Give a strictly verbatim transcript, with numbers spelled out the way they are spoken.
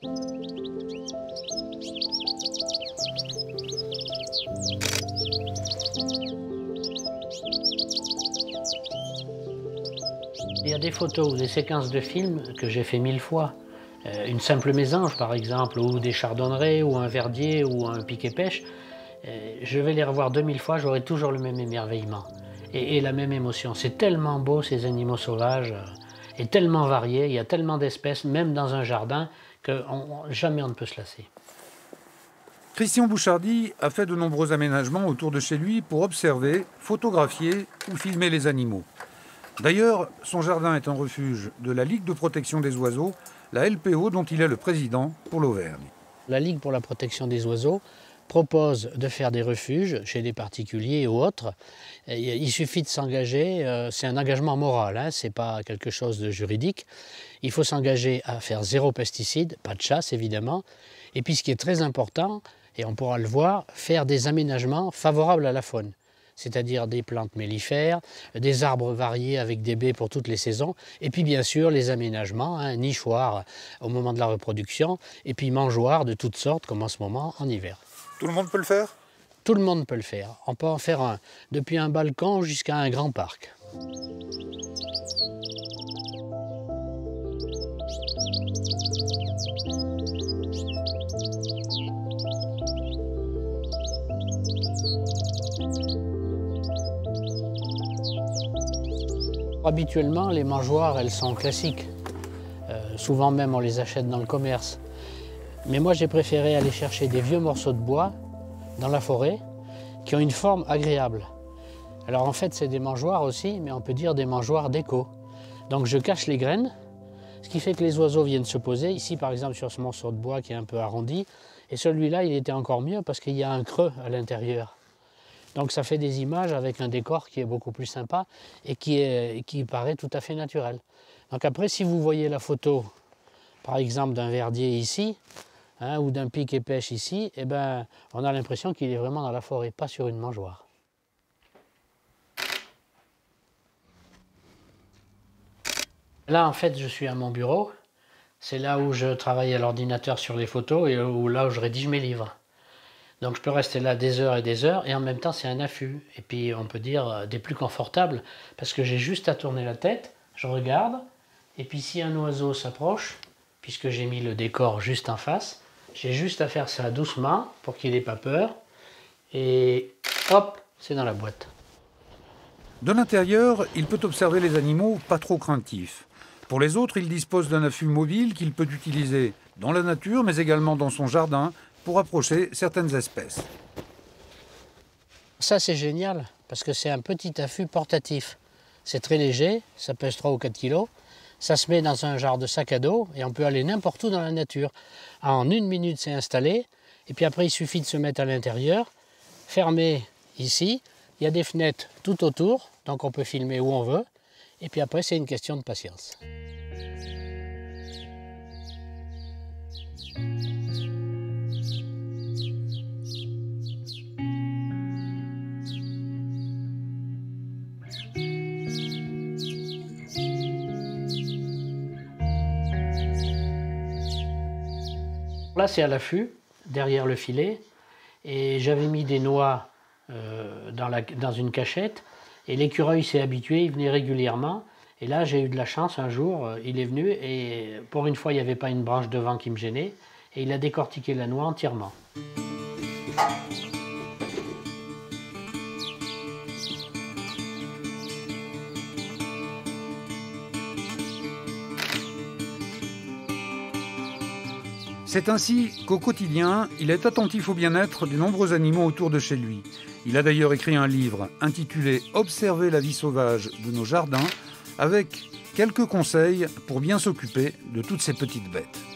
Il y a des photos ou des séquences de films que j'ai fait mille fois. Euh, une simple mésange, par exemple, ou des chardonnerets, ou un verdier, ou un piquet-pêche. Euh, je vais les revoir deux mille fois, j'aurai toujours le même émerveillement et, et la même émotion. C'est tellement beau, ces animaux sauvages, euh, et tellement variés, il y a tellement d'espèces, même dans un jardin, que on, jamais on ne peut se lasser. Christian Bouchardy a fait de nombreux aménagements autour de chez lui pour observer, photographier ou filmer les animaux. D'ailleurs, son jardin est un refuge de la Ligue de protection des oiseaux, la L P O, dont il est le président pour l'Auvergne. La Ligue pour la protection des oiseaux propose de faire des refuges chez des particuliers ou autres. Il suffit de s'engager, c'est un engagement moral, hein, ce n'est pas quelque chose de juridique. Il faut s'engager à faire zéro pesticide, pas de chasse évidemment. Et puis ce qui est très important, et on pourra le voir, faire des aménagements favorables à la faune. C'est-à-dire des plantes mellifères, des arbres variés avec des baies pour toutes les saisons, et puis bien sûr les aménagements, hein, nichoirs au moment de la reproduction, et puis mangeoires de toutes sortes, comme en ce moment en hiver. Tout le monde peut le faire? Tout le monde peut le faire. On peut en faire un, depuis un balcon jusqu'à un grand parc. Habituellement, les mangeoires, elles sont classiques. Euh, souvent même, on les achète dans le commerce. Mais moi, j'ai préféré aller chercher des vieux morceaux de bois dans la forêt qui ont une forme agréable. Alors en fait, c'est des mangeoires aussi, mais on peut dire des mangeoires déco. Donc je cache les graines, ce qui fait que les oiseaux viennent se poser. Ici, par exemple, sur ce morceau de bois qui est un peu arrondi. Et celui-là, il était encore mieux parce qu'il y a un creux à l'intérieur. Donc ça fait des images avec un décor qui est beaucoup plus sympa et qui, est, qui paraît tout à fait naturel. Donc après, si vous voyez la photo, par exemple, d'un verdier ici, hein, ou d'un pic et pêche ici, eh ben, on a l'impression qu'il est vraiment dans la forêt, pas sur une mangeoire. Là, en fait, je suis à mon bureau. C'est là où je travaille à l'ordinateur sur les photos et où, là où je rédige mes livres. Donc je peux rester là des heures et des heures, et en même temps c'est un affût. Et puis on peut dire des plus confortables, parce que j'ai juste à tourner la tête, je regarde, et puis si un oiseau s'approche, puisque j'ai mis le décor juste en face, j'ai juste à faire ça doucement pour qu'il n'ait pas peur, et hop, c'est dans la boîte. De l'intérieur, il peut observer les animaux pas trop craintifs. Pour les autres, il dispose d'un affût mobile qu'il peut utiliser dans la nature, mais également dans son jardin, pour approcher certaines espèces. Ça c'est génial, parce que c'est un petit affût portatif. C'est très léger, ça pèse trois ou quatre kilos. Ça se met dans un genre de sac à dos et on peut aller n'importe où dans la nature. En une minute c'est installé, et puis après il suffit de se mettre à l'intérieur, fermé ici. Il y a des fenêtres tout autour, donc on peut filmer où on veut. Et puis après c'est une question de patience. Là, c'est à l'affût, derrière le filet, et j'avais mis des noix euh, dans, la, dans une cachette, et l'écureuil s'est habitué, il venait régulièrement, et là, j'ai eu de la chance, un jour, euh, il est venu, et pour une fois, il n'y avait pas une branche devant qui me gênait, et il a décortiqué la noix entièrement. C'est ainsi qu'au quotidien, il est attentif au bien-être de nombreux animaux autour de chez lui. Il a d'ailleurs écrit un livre intitulé « Observer la vie sauvage de nos jardins » avec quelques conseils pour bien s'occuper de toutes ces petites bêtes.